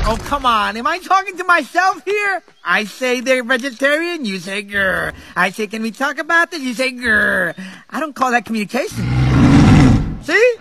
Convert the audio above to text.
Oh, come on. Am I talking to myself here? I say they're vegetarian, you say grr. I say, can we talk about this? You say grr. I don't call that communication. See?